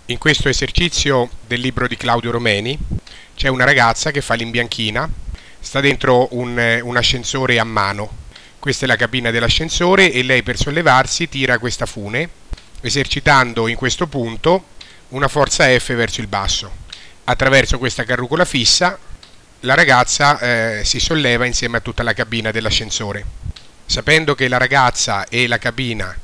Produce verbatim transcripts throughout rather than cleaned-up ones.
In questo esercizio del libro di Claudio Romeni c'è una ragazza che fa l'imbianchina, sta dentro un, un ascensore a mano. Questa è la cabina dell'ascensore e lei per sollevarsi tira questa fune, esercitando in questo punto una forza F verso il basso. Attraverso questa carrucola fissa la ragazza eh, si solleva insieme a tutta la cabina dell'ascensore. Sapendo che la ragazza e la cabina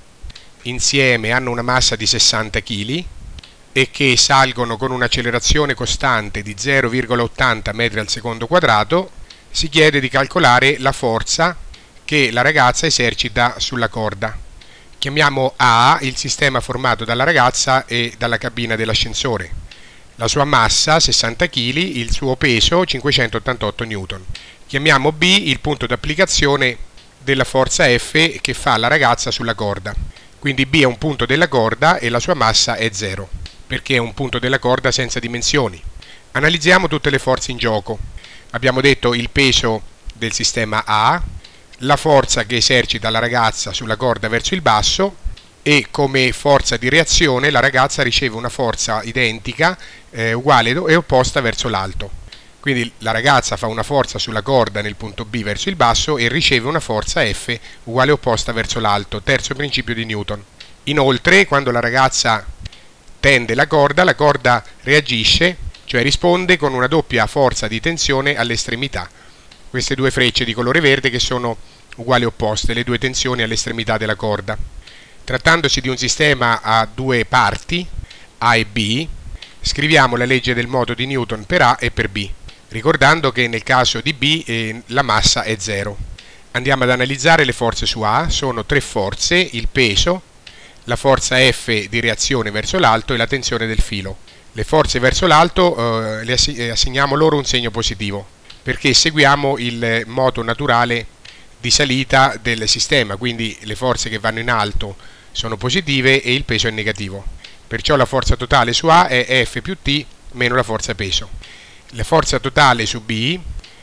insieme hanno una massa di sessanta chili e che salgono con un'accelerazione costante di zero virgola ottanta metri al secondo quadrato, si chiede di calcolare la forza che la ragazza esercita sulla corda. Chiamiamo A il sistema formato dalla ragazza e dalla cabina dell'ascensore. La sua massa, sessanta chili, il suo peso, cinquecentottantotto newton. Chiamiamo B il punto d'applicazione della forza F che fa la ragazza sulla corda. Quindi B è un punto della corda e la sua massa è zero, perché è un punto della corda senza dimensioni. Analizziamo tutte le forze in gioco. Abbiamo detto il peso del sistema A, la forza che esercita la ragazza sulla corda verso il basso e come forza di reazione la ragazza riceve una forza identica, eh, uguale e opposta verso l'alto. Quindi la ragazza fa una forza sulla corda nel punto B verso il basso e riceve una forza F uguale e opposta verso l'alto, terzo principio di Newton. Inoltre, quando la ragazza tende la corda, la corda reagisce, cioè risponde con una doppia forza di tensione all'estremità. Queste due frecce di colore verde che sono uguali e opposte, le due tensioni all'estremità della corda. Trattandosi di un sistema a due parti, A e B, scriviamo la legge del moto di Newton per A e per B, ricordando che nel caso di B eh, la massa è zero. Andiamo ad analizzare le forze su A, sono tre forze, il peso, la forza F di reazione verso l'alto e la tensione del filo. Le forze verso l'alto eh, le assegniamo loro un segno positivo, perché seguiamo il moto naturale di salita del sistema, quindi le forze che vanno in alto sono positive e il peso è negativo. Perciò la forza totale su A è F più T meno la forza peso. La forza totale su B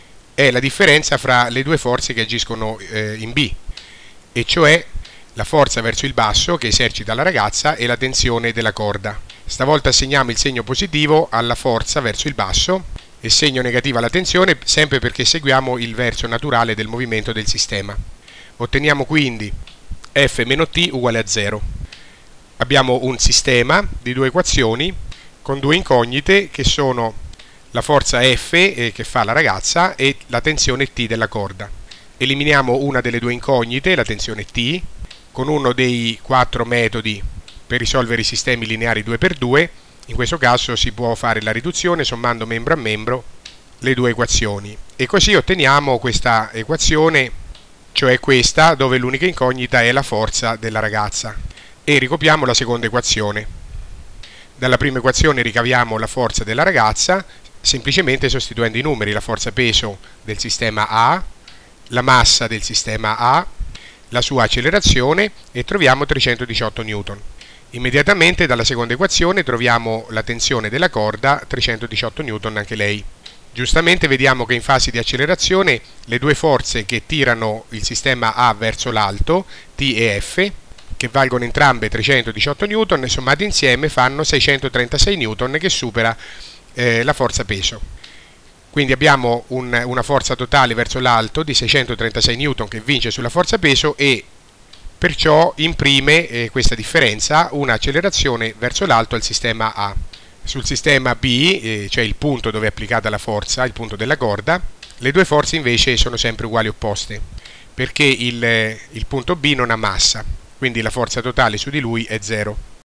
è la differenza fra le due forze che agiscono eh, in B, e cioè la forza verso il basso che esercita la ragazza e la tensione della corda. Stavolta assegniamo il segno positivo alla forza verso il basso e segno negativo alla tensione, sempre perché seguiamo il verso naturale del movimento del sistema. Otteniamo quindi F meno T uguale a zero. Abbiamo un sistema di due equazioni con due incognite che sono la forza F eh, che fa la ragazza e la tensione T della corda. Eliminiamo una delle due incognite, la tensione T, con uno dei quattro metodi per risolvere i sistemi lineari due per due. In questo caso si può fare la riduzione sommando membro a membro le due equazioni e così otteniamo questa equazione, cioè questa dove l'unica incognita è la forza della ragazza, e ricopiamo la seconda equazione. Dalla prima equazione ricaviamo la forza della ragazza semplicemente sostituendo i numeri, la forza peso del sistema A, la massa del sistema A, la sua accelerazione, e troviamo trecentodiciotto newton. Immediatamente dalla seconda equazione troviamo la tensione della corda, trecentodiciotto newton anche lei. Giustamente vediamo che in fase di accelerazione le due forze che tirano il sistema A verso l'alto, T e F, che valgono entrambe trecentodiciotto newton, sommate insieme fanno seicentotrentasei newton, che supera eh, la forza peso. Quindi abbiamo un, una forza totale verso l'alto di seicentotrentasei newton che vince sulla forza peso e perciò imprime eh, questa differenza un'accelerazione verso l'alto al sistema A. Sul sistema B, eh, cioè il punto dove è applicata la forza, il punto della corda, le due forze invece sono sempre uguali e opposte, perché il, il punto B non ha massa, quindi la forza totale su di lui è zero.